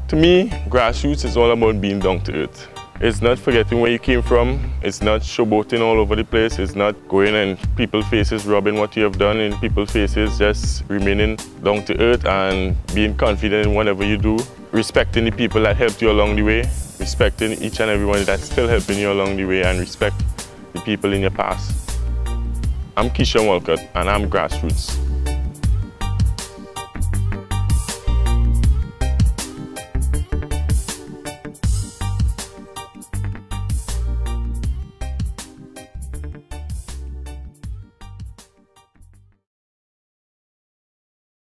To me, grassroots is all about being down to earth. It's not forgetting where you came from. It's not showboating all over the place. It's not going in people's faces, rubbing what you have done in people's faces. Just remaining down to earth and being confident in whatever you do. Respecting the people that helped you along the way. Respecting each and everyone that's still helping you along the way, and respect the people in your past. I'm Keshorn Walcott, and I'm Grassroots.